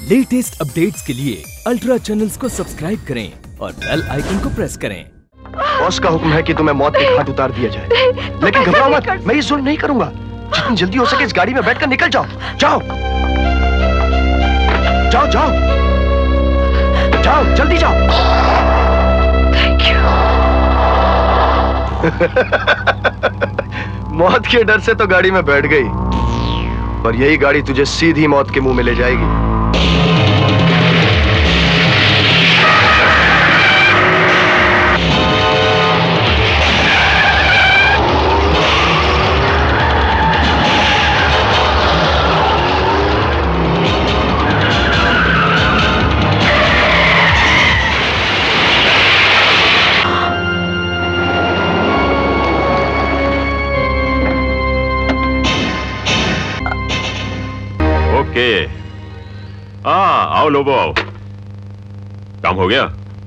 Latest updates के लिए ultra channels को सब्सक्राइब करें और बेल आइकन को प्रेस करें। बॉस का हुक्म है कि तुम्हें मौत के घाट उतार दिया जाए, लेकिन घबराओ मत, मैं ये जुल्म नहीं करूंगा। जितनी जल्दी हो सके इस गाड़ी में बैठकर निकल जाओ। जाओ जाओ जाओ जाओ, जल्दी जाओ। Thank you. मौत के डर से तो गाड़ी में बैठ गई, पर यही गाड़ी तुझे सीधी मौत के मुंह में ले जाएगी। आओ लोगो आओ। काम हो गया?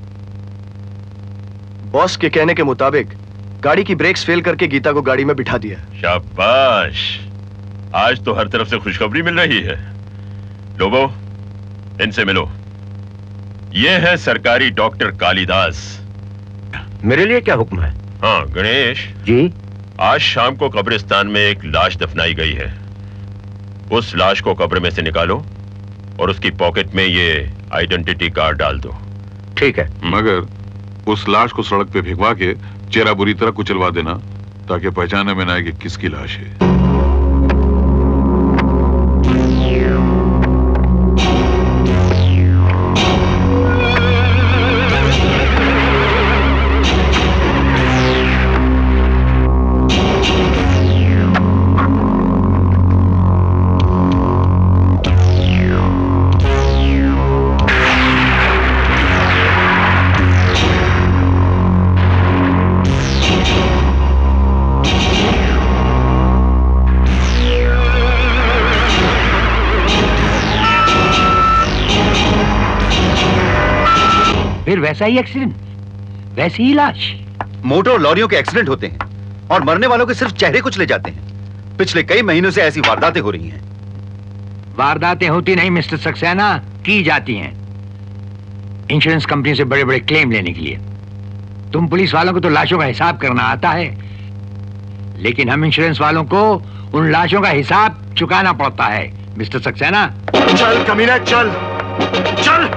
बॉस के कहने के मुताबिक गाड़ी की ब्रेक्स फेल करके गीता को गाड़ी में बिठा दिया। शाबाश, आज तो हर तरफ से खुशखबरी मिल रही है। लोगो, इनसे मिलो। ये है सरकारी डॉक्टर कालिदास। मेरे लिए क्या हुक्म है? हाँ गणेश जी। आज शाम को कब्रिस्तान में एक लाश दफनाई गई है। उस लाश को कब्र में से निकालो और उसकी पॉकेट में ये आइडेंटिटी कार्ड डाल दो। ठीक है। मगर उस लाश को सड़क पे भिगवा के चेहरा बुरी तरह कुचलवा देना, ताकि पहचाने में न आए कि किसकी लाश है। फिर वैसा ही एक्सीडेंट, वैसी ही लाश। मोटर और लॉरियों के एक्सीडेंट होते हैं और मरने वालों के सिर्फ चेहरे कुचले जाते हैं। पिछले कई महीनों से ऐसी वारदातें हो रही हैं। वारदातें होती नहीं मिस्टर सक्सेना, की जाती हैं इंश्योरेंस कंपनी से बड़े बड़े क्लेम लेने के लिए। तुम पुलिस वालों को तो लाशों का हिसाब करना आता है, लेकिन हम इंश्योरेंस वालों को उन लाशों का हिसाब चुकाना पड़ता है मिस्टर सक्सेना। चल कमीना, चल चल।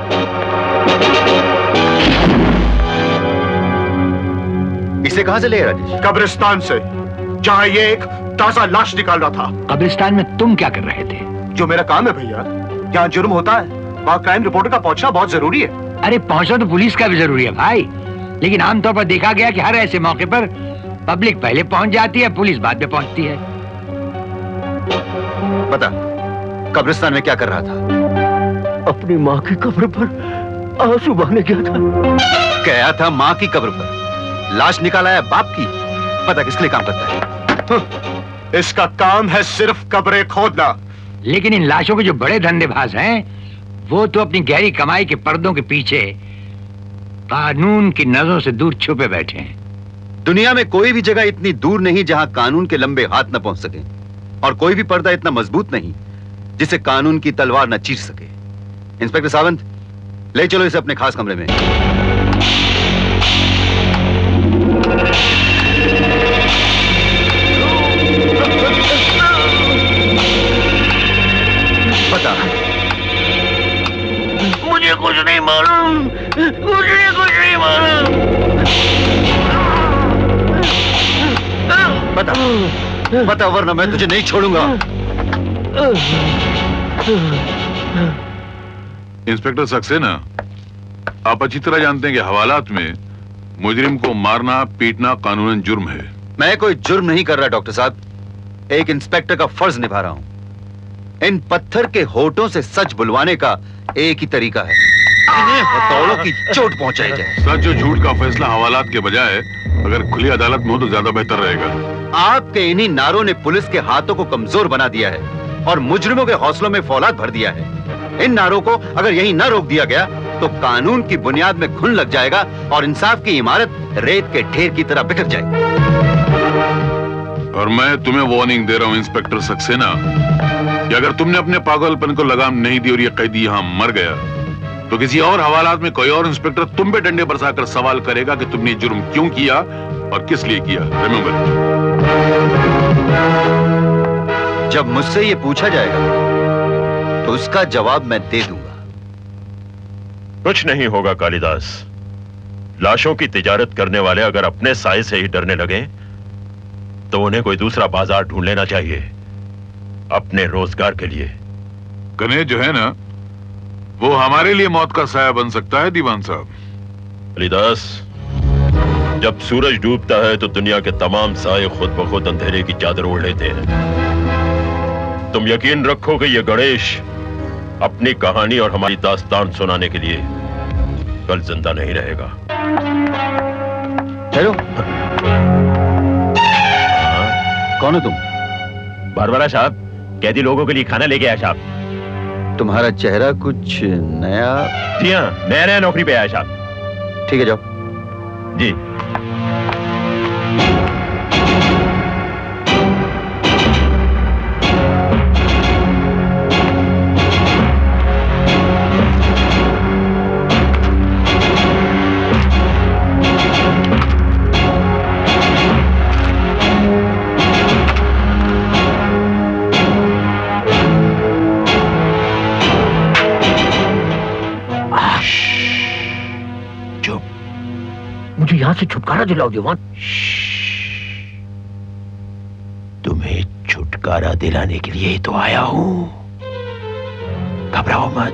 इसे कहां से ले राजेश? कब्रिस्तान से, जहां ये एक ताजा लाश निकाल रहा था। कब्रिस्तान में तुम क्या कर रहे थे? जो मेरा काम है भैया, जहां जुर्म होता है वहां क्राइम रिपोर्टर का पहुंचना बहुत जरूरी है। अरे पहुंचना तो पुलिस का भी जरूरी है भाई, लेकिन आमतौर पर देखा गया कि हर ऐसे मौके पर पब्लिक पहले पहुंच जाती है, पुलिस बाद में पहुंचती है। पता कब्रिस्तान में क्या कर रहा था? अपनी माँ की कब्र पर आंसू बहाने गया था। गया था माँ की कब्र पर, लाश निकाला है बाप की। पता किसके लिए काम करता है? इसका काम है सिर्फ कब्रें खोदना। लेकिन इन लाशों के जो बड़े धंधेबाज हैं, वो तो अपनी गहरी कमाई के पर्दों के पीछे कानून की नजरों से दूर छुपे बैठे हैं। दुनिया में कोई भी जगह इतनी दूर नहीं जहां कानून के लंबे हाथ न पहुंच सके, और कोई भी पर्दा इतना मजबूत नहीं जिसे कानून की तलवार न चीर सके। इंस्पेक्टर सावंत, ले चलो इसे अपने खास कमरे में। बता। मुझे कुछ नहीं मालूम, मुझे कुछ नहीं मालूम। बता, बता वरना मैं तुझे नहीं छोड़ूंगा। इंस्पेक्टर सक्सेना, आप अच्छी तरह जानते हैं कि हवालात में मुजरिम को मारना पीटना कानूनन जुर्म है। मैं कोई जुर्म नहीं कर रहा डॉक्टर साहब, एक इंस्पेक्टर का फर्ज निभा रहा हूं। इन पत्थर के होठों से सच बुलवाने का एक ही तरीका है, इन्हें हथौड़ों की चोट पहुंचाई जाए। सच और झूठ का फैसला हवालात के बजाय अगर खुली अदालत में हो तो ज्यादा बेहतर रहेगा। आपके इन्हीं नारों ने पुलिस के हाथों को कमजोर बना दिया है और मुजरिमों के हौसलों में फौलाद भर दिया है। इन नारों को अगर यहीं न रोक दिया गया तो कानून की बुनियाद में घुन लग जाएगा और इंसाफ की इमारत रेत के ढेर की तरह बिखर जाएगी। और मैं तुम्हें वार्निंग दे रहा हूं इंस्पेक्टर सक्सेना, कि अगर तुमने अपने पागलपन को लगाम नहीं दी और ये कैदी यहां मर गया तो किसी और हवालात में कोई और इंस्पेक्टर तुम पे डंडे बरसाकर सवाल करेगा कि तुमने जुर्म क्यों किया और किस लिए किया। रिमेंबर। जब मुझसे ये पूछा जाएगा तो उसका जवाब मैं दे दूंगा। कुछ नहीं होगा कालिदास। लाशों की तिजारत करने वाले अगर अपने साए से ही डरने लगे तो उन्हें कोई दूसरा बाजार ढूंढ लेना चाहिए अपने रोजगार के लिए। गणेश जो है ना, वो हमारे लिए मौत का साया बन सकता है दीवान साहब। कालिदास, जब सूरज डूबता है तो दुनिया के तमाम साए खुद ब खुद अंधेरे की चादर ओढ़ लेते हैं। तुम यकीन रखो कि यह गणेश अपनी कहानी और हमारी दास्तान सुनाने के लिए कल जिंदा नहीं रहेगा। हेलो, कौन हो तुम? बारबरा साहब, कैदी लोगों के लिए खाना लेके आया साहब। तुम्हारा चेहरा कुछ नया। जी हाँ, नया नौकरी पे आया साहब। ठीक है, जाओ। जी। मुझे यहां से छुटकारा दिलाओ दीवान। तुम्हें छुटकारा दिलाने के लिए ही तो आया हूं। घबराओ मत,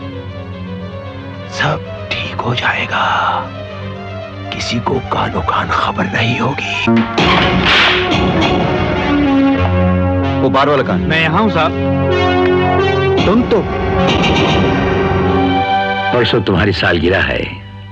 सब ठीक हो जाएगा। किसी को कानो कान खबर नहीं होगी। वो बार वाला कहां? मैं यहां हूं साहब। तुम तो परसों तुम्हारी सालगिरह है।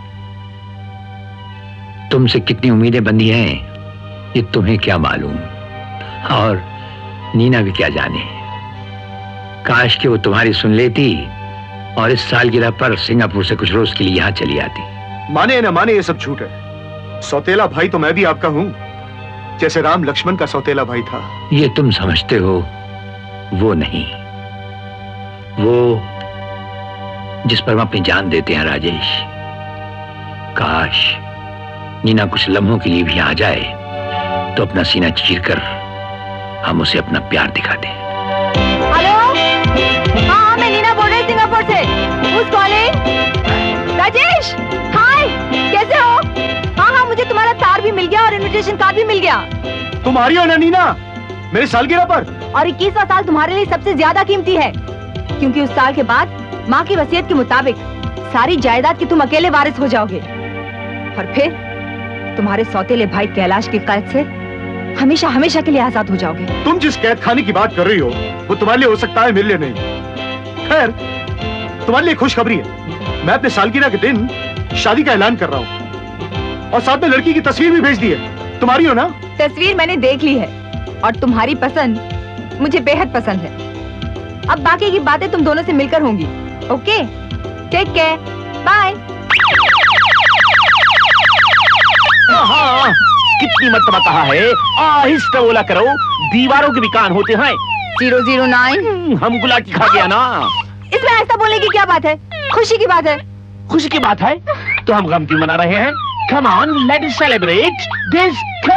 तुमसे कितनी उम्मीदें बंधी हैं ये तुम्हें क्या मालूम, और नीना भी क्या जाने। काश कि वो तुम्हारी सुन लेती और इस सालगिरह पर सिंगापुर से कुछ रोज के लिए यहां चली आती। माने या न माने, ये सब झूठ है। सौतेला भाई तो मैं भी आपका हूं, जैसे राम लक्ष्मण का सौतेला भाई था। ये तुम समझते हो, वो नहीं। वो जिस पर हम अपनी जान देते हैं राजेश। काश नीना कुछ लम्हों के लिए भी आ जाए तो अपना सीना चीरकर हम उसे अपना प्यार दिखा दें। हेलो, हाँ मैं नीना बोल रही सिंगापुर से। Who's calling? राजेश, हाय, कैसे हो? हाँ, मुझे तुम्हारा तार भी मिल गया और इनविटेशन कार्ड भी मिल गया। तुम आ रही हो ना नीना, मेरी सालगिरह पर? और 21वां साल तुम्हारे लिए सबसे ज्यादा कीमती है, क्योंकि उस साल के बाद माँ की वसीयत के मुताबिक सारी जायदाद की तुम अकेले वारिस हो जाओगे, और फिर तुम्हारे सौतेले भाई कैलाश की कैद से हमेशा हमेशा के लिए आजाद हो जाओगे। तुम जिस कैद खाने की बात कर रही हो वो तुम्हारे लिए हो सकता है, मेरे लिए नहीं। खैर, तुम्हारे लिए खुशखबरी है। मैं अपने सालगिरह के दिन शादी का ऐलान कर रहा हूँ, और साथ में लड़की की तस्वीर भी भेज दी है। तुम्हारी हो ना? तस्वीर मैंने देख ली है और तुम्हारी पसंद मुझे बेहद पसंद है। अब बाकी की बातें तुम दोनों से मिलकर होंगी। Okay, take care, bye. हाँ, कितनी मर्तबा कहा है आहिस्ता बोला करो, दीवारों के भी कान होते हैं। 009 हम गुलाटी खा गया ना। इसमें आहिस्ता बोलने की क्या बात है? खुशी की बात है। खुशी की बात है तो हम गम क्यों मना रहे हैं? Come on, let us celebrate disco.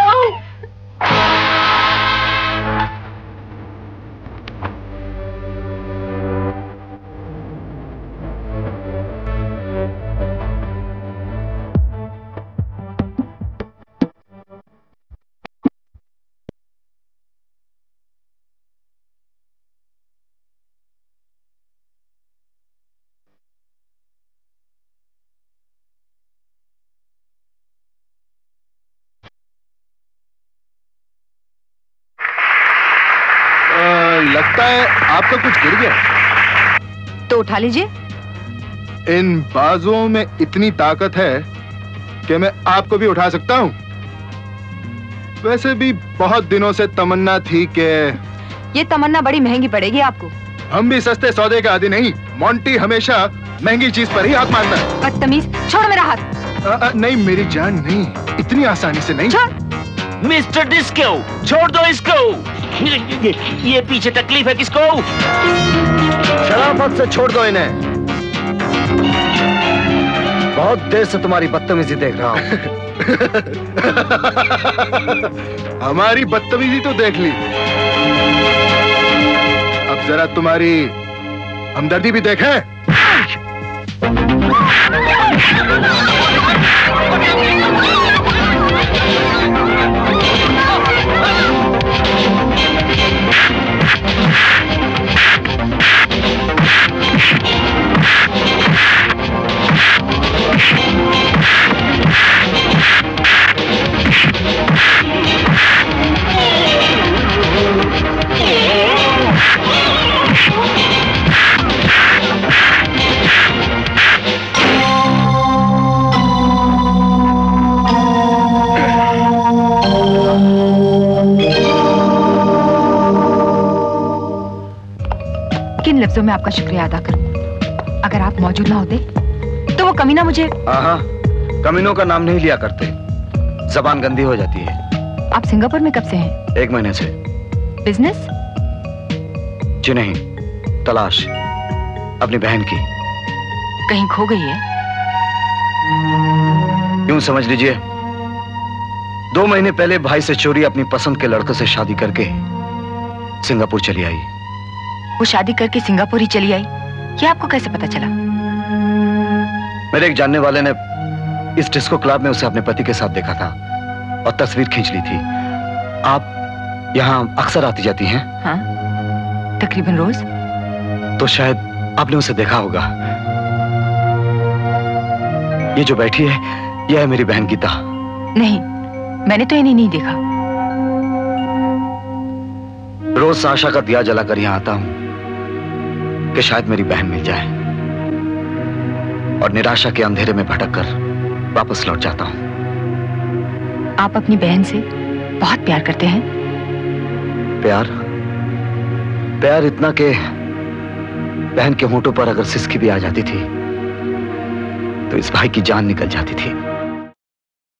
लगता है आपका कुछ गिर गया। तो उठा लीजिए। इन बाजुओं में इतनी ताकत है कि मैं आपको भी उठा सकता हूँ। वैसे भी बहुत दिनों से तमन्ना थी कि ये तमन्ना बड़ी महंगी पड़ेगी आपको। हम भी सस्ते सौदे के आदि नहीं। मोंटी हमेशा महंगी चीज पर ही हाथ मारता है। बदतमीज, छोड़ मेरा हाथ। नहीं मेरी जान, नहीं, इतनी आसानी से नहीं। छोड़। मिस्टर डिस्को, छोड़ दो इसको। ये पीछे तकलीफ है किसको? शराफत से छोड़ दो इन्हें। बहुत देर से तुम्हारी बदतमीजी देख रहा हूं। हमारी बदतमीजी तो देख ली, अब जरा तुम्हारी हमदर्दी भी देखें। किन लफ्जों में आपका शुक्रिया अदा करूं? अगर आप मौजूद ना होते तो वो कमीना मुझे। हाँ, कमीनों का नाम नहीं लिया करते, जबान गंदी हो जाती है। आप सिंगापुर में कब से हैं? 1 महीने से। बिजनेस? जी नहीं, तलाश अपनी बहन की। कहीं खो गई है? यूं समझ लीजिए 2 महीने पहले भाई से चोरी अपनी पसंद के लड़के से शादी करके सिंगापुर चली आई। वो शादी करके सिंगापुर ही चली आई, ये आपको कैसे पता चला? मेरे एक जानने वाले ने इस डिस्को क्लब में उसे अपने पति के साथ देखा था और तस्वीर खींच ली थी। आप यहाँ अक्सर आती जाती हैं? हाँ, तकरीबन रोज। तो शायद आपने उसे देखा होगा। ये जो बैठी है, यह है मेरी बहन गीता। नहीं, मैंने तो इन्हें नहीं देखा। रोज आशा का दिया जलाकर यहाँ आता हूँ कि शायद मेरी बहन मिल जाए, और निराशा के अंधेरे में भटक कर वापस लौट जाता हूँ। आप अपनी बहन से बहुत प्यार करते हैं? प्यार इतना कि बहन के होंठों पर अगर सिसकी भी आ जाती थी तो इस भाई की जान निकल जाती थी।